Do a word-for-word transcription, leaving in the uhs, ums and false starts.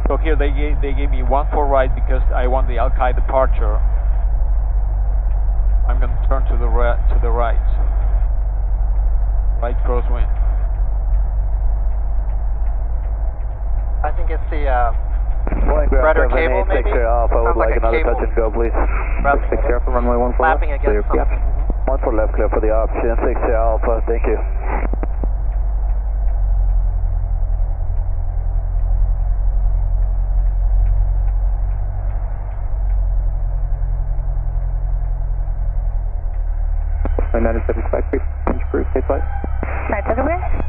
So here they gave, they gave me one four right because I want the Alki departure. I'm going to turn to the right, to the right. Right crosswind. I think it's the uh, rudder cable maybe? Alpha, Sounds would like, like a another cable. touch and go please. six zero for runway one four. Flapping against something. Yeah. one four left, clear for the option, six zero Alpha, thank you. nine seven five, pinch crew, stay flight. nine seven where?